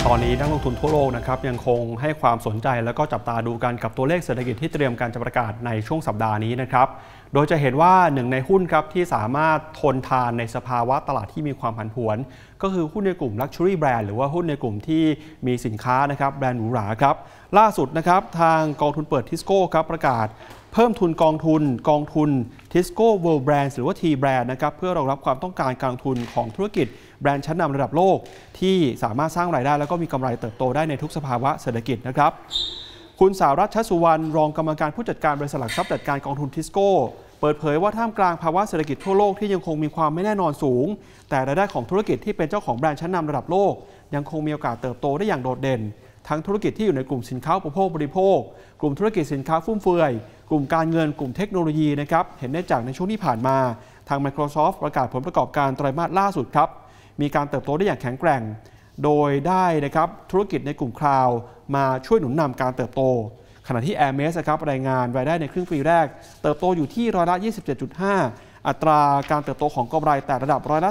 ตอนนี้นักลงทุนทั่วโลกนะครับยังคงให้ความสนใจแล้วก็จับตาดูกันกับตัวเลขเศรษฐกิจที่เตรียมการจะประกาศในช่วงสัปดาห์นี้นะครับโดยจะเห็นว่าหนึ่งในหุ้นครับที่สามารถทนทานในสภาวะตลาดที่มีความผันผวนก็คือหุ้นในกลุ่ม Luxury Brand หรือว่าหุ้นในกลุ่มที่มีสินค้านะครับแบรนด์หรูหราครับล่าสุดนะครับทางกองทุนเปิดทิสโก้ครับประกาศเพิ่มทุนกองทุน Tisco World Brands หรือว่า T Brand นะครับเพื่อรองรับความต้องการการลงทุนของธุรกิจแบรนด์ชั้นนำระดับโลกที่สามารถสร้างรายได้แล้วก็มีกำไรเติบโตได้ในทุกสภาวะเศรษฐกิจนะครับคุณสารัตน์ ชัชสุวรรณรองกรรมการผู้จัดการบริษัทหลักทรัพย์จัดการกองทุน Tisco เปิดเผยว่าท่ามกลางภาวะเศรษฐกิจทั่วโลกที่ยังคงมีความไม่แน่นอนสูงแต่รายได้ของธุรกิจที่เป็นเจ้าของแบรนด์ชั้นนำระดับโลกยังคงมีโอกาสเติบโตได้อย่างโดดเด่นทั้งธุรกิจที่อยู่ในกลุ่มสินค้าอุปโภคบริโภคกลุ่มธุรกิจสินค้าฟุ่มเฟือยกลุ่มการเงินกลุ่มเทคโนโลยีนะครับเห็นได้จากในช่วงที่ผ่านมาทาง Microsoft ประกาศผลประกอบการไตรมาสล่าสุดครับมีการเติบโตได้อย่างแข็งแกร่งโดยได้นะครับธุรกิจในกลุ่มคลาวด์มาช่วยหนุนนำการเติบโตขณะที่ Hermes นะครับรายงานรายได้ในครึ่งปีแรกเติบโตอยู่ที่ร้อยละ 27.5 อัตราการเติบโตของกำไรแต่ระดับร้อยละ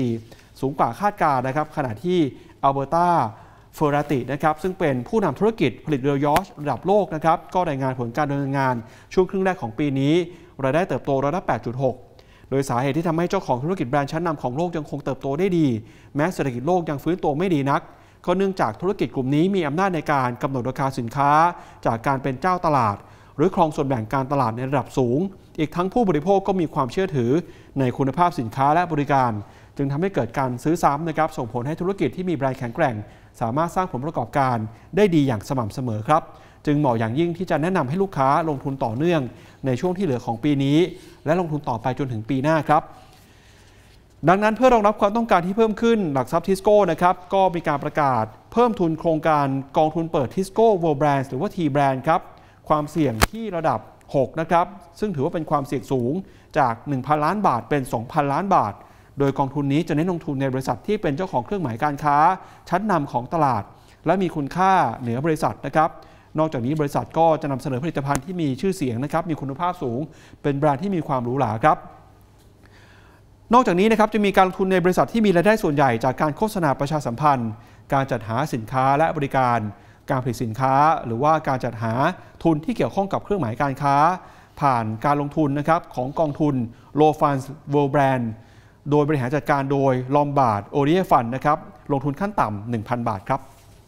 44 สูงกว่าคาดการณ์นะครับขณะที่อัลเบอร์ตาเฟอร์ราตินะครับซึ่งเป็นผู้นำธุรกิจผลิตเรือยอชต์ระดับโลกนะครับก็รายงานผลการดำเนินงานช่วงครึ่งแรกของปีนี้รายได้เติบโตร้อยละ 8.6 โดยสาเหตุที่ทำให้เจ้าของธุรกิจแบรนด์ชั้นนำของโลกยังคงเติบโตได้ดีแม้เศรษฐกิจโลกยังฟื้นตัวไม่ดีนักก็เนื่องจากธุรกิจกลุ่มนี้มีอำนาจในการกำหนดราคาสินค้าจากการเป็นเจ้าตลาดหรือครองส่วนแบ่งการตลาดในระดับสูงอีกทั้งผู้บริโภคก็มีความเชื่อถือในคุณภาพสินค้าและบริการจึงทำให้เกิดการซื้อซ้ำนะครับส่งผลให้ธุรกิจที่มีแบรนด์แข็งแกร่งสามารถสร้างผลประกอบการได้ดีอย่างสม่ำเสมอครับจึงเหมาะอย่างยิ่งที่จะแนะนำให้ลูกค้าลงทุนต่อเนื่องในช่วงที่เหลือของปีนี้และลงทุนต่อไปจนถึงปีหน้าครับดังนั้นเพื่อรองรับความต้องการที่เพิ่มขึ้นหลักทรัพย์ทิสโก้นะครับก็มีการประกาศเพิ่มทุนโครงการกองทุนเปิด Tisco World Brands หรือว่า T Brand ครับความเสี่ยงที่ระดับ6นะครับซึ่งถือว่าเป็นความเสี่ยงสูงจาก 1,000 ล้านบาทเป็น 2,000 ล้านบาทโดยกองทุนนี้จะเน้นลงทุนในบริษัทที่เป็นเจ้าของเครื่องหมายการค้าชั้นนำของตลาดและมีคุณค่าเหนือบริษัทนะครับนอกจากนี้บริษัทก็จะนำเสนอผลิตภัณฑ์ที่มีชื่อเสียงนะครับมีคุณภาพสูงเป็นแบรนด์ที่มีความหรูหราครับนอกจากนี้นะครับจะมีการลงทุนในบริษัทที่มีรายได้ส่วนใหญ่จากการโฆษณาประชาสัมพันธ์การจัดหาสินค้าและบริการการผลิตสินค้าหรือว่าการจัดหาทุนที่เกี่ยวข้องกับเครื่องหมายการค้าผ่านการลงทุนนะครับของกองทุน Low Funds World Brand โดยบริหารจัดการโดย Lombard Odier Fund นะครับลงทุนขั้นต่ำ 1,000 บาทครับ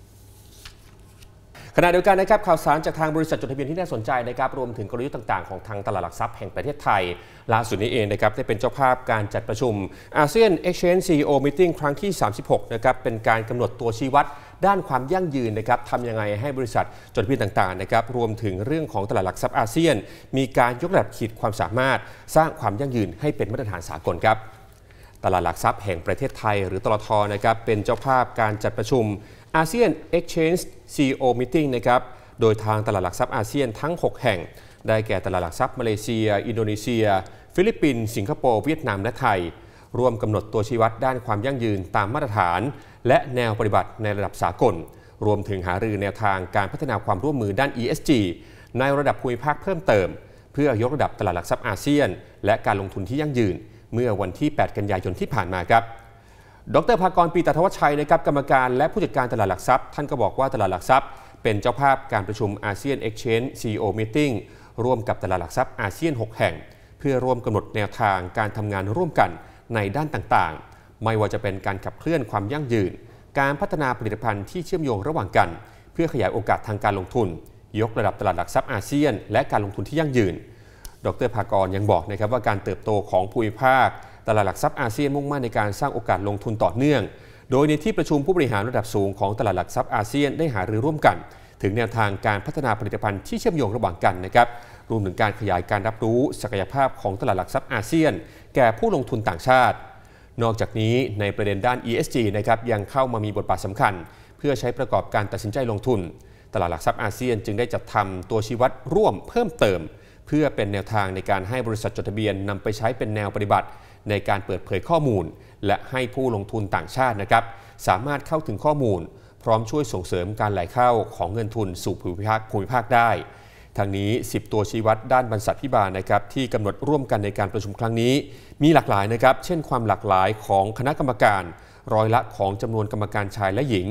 ขณะเดียวกันนะครับข่าวสารจากทางบริษัทจดทะเบียนที่น่าสนใจนะครับรวมถึงกลยุทธ์ต่างๆของทางตลาดหลักทรัพย์แห่งประเทศไทยล่าสุดนี้เองนะครับได้เป็นเจ้าภาพการจัดประชุม ASEAN Exchange CEO Meeting ครั้งที่ 36 นะครับเป็นการกำหนดตัวชี้วัดด้านความยั่งยืนนะครับทำยังไงให้บริษัทจดทะเบียนต่างๆนะครับรวมถึงเรื่องของตลาดหลักทรัพย์อาเซียนมีการยกระดับขีดความสามารถสร้างความยั่งยืนให้เป็นมาตรฐานสากลครับตลาดหลักทรัพย์แห่งประเทศไทยหรือตลท.นะครับเป็นเจ้าภาพการจัดประชุม ASEAN Exchange CEO Meeting นะครับโดยทางตลาดหลักทรัพย์อาเซียนทั้ง 6 แห่งได้แก่ตลาดหลักทรัพย์มาเลเซียอินโดนีเซียฟิลิปปินส์สิงคโปร์เวียดนามและไทยร่วมกำหนดตัวชี้วัดด้านความยั่งยืนตามมาตรฐานและแนวปฏิบัติในระดับสากลรวมถึงหารือแนวทางการพัฒนาความร่วมมือด้าน ESG ในระดับภูมิภาคเพิ่มเติมเพื่อยกระดับตลาดหลักทรัพย์อาเซียนและการลงทุนที่ยั่งยืนเมื่อวันที่ 8 กันยายนที่ผ่านมาครับดร.ภากร ปีตาทวัชชัยนะครับกรรมการและผู้จัดการตลาดหลักทรัพย์ท่านก็บอกว่าตลาดหลักทรัพย์เป็นเจ้าภาพการประชุม ASEAN Exchange CEO Meeting ร่วมกับตลาดหลักทรัพย์อาเซียน 6 แห่งเพื่อร่วมกำหนดแนวทางการทำงานร่วมกันในด้านต่างๆไม่ว่าจะเป็นการขับเคลื่อนความยั่งยืนการพัฒนาผลิตภัณฑ์ที่เชื่อมโยงระหว่างกันเพื่อขยายโอกาสทางการลงทุนยกระดับตลาดหลักทรัพย์อาเซียนและการลงทุนที่ยั่งยืนดร.ภากรยังบอกนะครับว่าการเติบโตของภูมิภาคตลาดหลักทรัพย์อาเซียนมุ่งมั่นในการสร้างโอกาสลงทุนต่อเนื่องโดยในที่ประชุมผู้บริหารระดับสูงของตลาดหลักทรัพย์อาเซียนได้หารือร่วมกันถึงแนวทางการพัฒนาผลิตภัณฑ์ที่เชื่อมโยงระหว่างกันนะครับรวมถึงการขยายการรับรู้ศักยภาพของตลาดหลักทรัพย์อาเซียนแก่ผู้ลงทุนต่างชาตินอกจากนี้ในประเด็นด้าน ESG นะครับยังเข้ามามีบทบาทสำคัญเพื่อใช้ประกอบการตัดสินใจลงทุนตลาดหลักทรัพย์อาเซียนจึงได้จัดทำตัวชี้วัดร่วมเพิ่มเติมเพื่อเป็นแนวทางในการให้บริษัทจดทะเบียนนำไปใช้เป็นแนวปฏิบัติในการเปิดเผยข้อมูลและให้ผู้ลงทุนต่างชาตินะครับสามารถเข้าถึงข้อมูลพร้อมช่วยส่งเสริมการไหลเข้าของเงินทุนสู่ภูมิภาคได้ทางนี้10ตัวชี้วัดด้านบรรษัทพิบาลนะครับที่กำหนดร่วมกันในการประชุมครั้งนี้มีหลากหลายนะครับเช่นความหลากหลายของคณะกรรมการร้อยละของจำนวนกรรมการชายและหญิง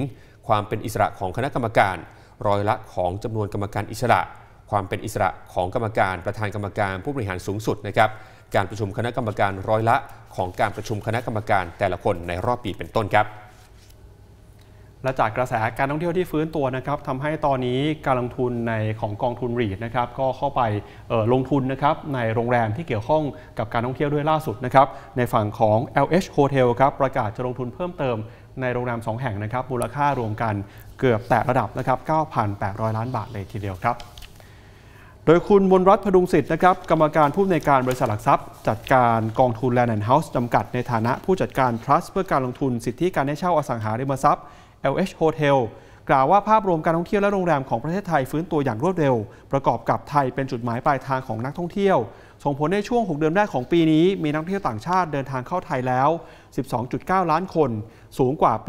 ความเป็นอิสระของคณะกรรมการร้อยละของจำนวนกรรมการอิสระความเป็นอิสระของกรรมการประธานกรรมการผู้บริหารสูงสุดนะครับการประชุมคณะกรรมการร้อยละของการประชุมคณะกรรมการแต่ละคนในรอบปีเป็นต้นครับและจากกระแสการท่องเที่ยวที่ฟื้นตัวนะครับทำให้ตอนนี้การลงทุนในของกองทุนรีทนะครับก็เข้าไปลงทุนนะครับในโรงแรมที่เกี่ยวข้องกับการท่องเที่ยวด้วยล่าสุดนะครับในฝั่งของ LH Hotel ครับประกาศจะลงทุนเพิ่มเติมในโรงแรม2แห่งนะครับมูลค่ารวมกันเกือบแตะระดับนะครับ 9,800 ล้านบาทเลยทีเดียวครับโดยคุณมนรัตน์พดุงสิทธิ์นะครับกรรมการผู้อำนวยการบริษัทหลักทรัพย์จัดการกองทุน Land and House จำกัดในฐานะผู้จัดการ Trust เพื่อการลงทุนสิทธิการให้เช่าอสังหาริมทรัพย์ LH Hotel กล่าวว่าภาพรวมการท่องเที่ยวและโรงแรมของประเทศไทยฟื้นตัวอย่างรวดเร็วประกอบกับไทยเป็นจุดหมายปลายทางของนักท่องเที่ยวส่งผลในช่วง6เดือนแรกของปีนี้มีนักท่องเที่ยวต่างชาติเดินทางเข้าไทยแล้ว 12.9 ล้านคนสูงกว่าปี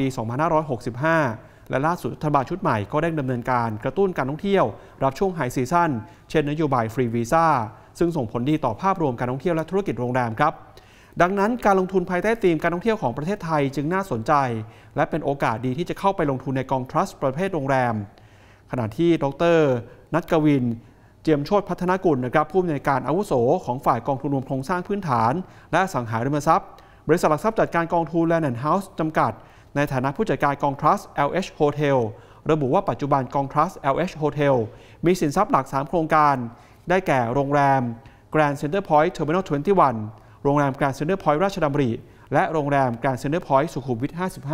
2565 และล่าสุดรัฐบาลชุดใหม่ก็ได้ดำเนินการกระตุ้นการท่องเที่ยวรับช่วงไฮซีซั่นเช่นนโยบายฟรีวีซ่าซึ่งส่งผลดีต่อภาพรวมการท่องเที่ยวและธุรกิจโรงแรมครับดังนั้นการลงทุนภายใต้ธีมการท่องเที่ยวของประเทศไทยจึงน่าสนใจและเป็นโอกาสดีที่จะเข้าไปลงทุนในกองทรัสต์ประเภทโรงแรมขณะที่ดร.ณัฐกวินเจียมโชติพัฒนกุลนะครับผู้อำนวยการอาวุโสของฝ่ายกองทุนรวมโครงสร้างพื้นฐานและอสังหาริมทรัพย์บริษัทหลักทรัพย์จัดการกองทุน Land and House จำกัดในฐานะผู้จัดการกองทรัสต์ LH Hotel ระบุว่าปัจจุบันกองทรัสต์ LH Hotel มีสินทรัพย์หลัก3โครงการได้แก่โรงแรม Grand Center Point Terminal 21โรงแรม Grand Center Point ราชดำริและโรงแรม Grand Center Point สุขุมวิท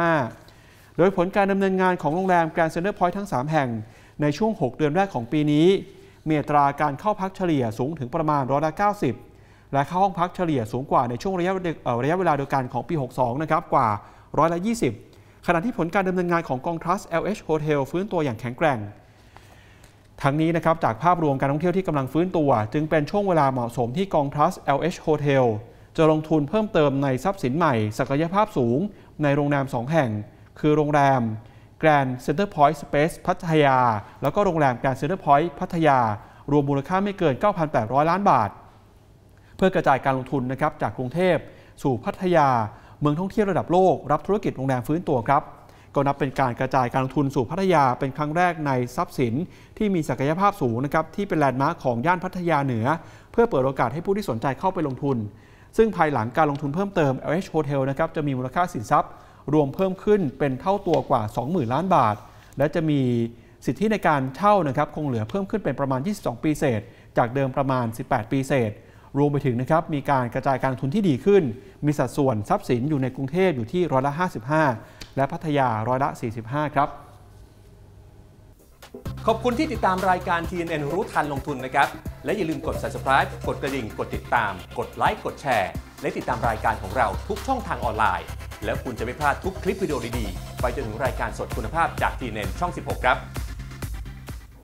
55โดยผลการดำเนินงานของโรงแรม Grand Center Point ทั้ง3แห่งในช่วง6เดือนแรกของปีนี้มีอัตราการเข้าพักเฉลี่ยสูงถึงประมาณ90%และเข้าห้องพักเฉลี่ยสูงกว่าในช่วงระยะเวลาเดียวกันของปี62นะครับกว่า20%ขณะที่ผลการดำเนินงานของกองทรัสต์ LH Hotel ฟื้นตัวอย่างแข็งแกร่งทั้งนี้นะครับจากภาพรวมการท่องเที่ยวที่กำลังฟื้นตัวจึงเป็นช่วงเวลาเหมาะสมที่กองทรัสต์ LH Hotel จะลงทุนเพิ่มเติมในทรัพย์สินใหม่ศักยภาพสูงในโรงแรม2แห่งคือโรงแรม Grand Center Point Space พัทยาแล้วก็โรงแรม Grand Center Point พัทยารวมมูลค่าไม่เกิน 9,800 ล้านบาทเพื่อกระจายการลงทุนนะครับจากกรุงเทพสู่พัทยาเมืองท่องเที่ยวระดับโลกรับธุรกิจโรงแรมฟื้นตัวครับก็นับเป็นการกระจายการลงทุนสู่พัทยาเป็นครั้งแรกในทรัพย์สินที่มีศักยภาพสูงนะครับที่เป็นแลนด์มาร์คของย่านพัทยาเหนือเพื่อเปิดโอกาสให้ผู้ที่สนใจเข้าไปลงทุนซึ่งภายหลังการลงทุนเพิ่มเติม LH Hotel นะครับจะมีมูลค่าสินทรัพย์รวมเพิ่มขึ้นเป็นเท่าตัวกว่า 20,000 ล้านบาทและจะมีสิทธิในการเช่านะครับคงเหลือเพิ่มขึ้นเป็นประมาณ22ปีเศษจากเดิมประมาณ18ปีเศษรวมไปถึงนะครับมีการกระจายการลงทุนที่ดีขึ้นมีสัดส่วนทรัพย์สินอยู่ในกรุงเทพอยู่ที่55%และพัทยา45%ครับขอบคุณที่ติดตามรายการ TNN รู้ทันลงทุนนะครับและอย่าลืมกด Subscribe กดกระดิ่งกดติดตามกดไลค์กดแชร์และติดตามรายการของเราทุกช่องทางออนไลน์แล้วคุณจะไม่พลาดทุกคลิปวิดีโอดีๆไปจนถึงรายการสดคุณภาพจาก TNN ช่อง 16 ครับ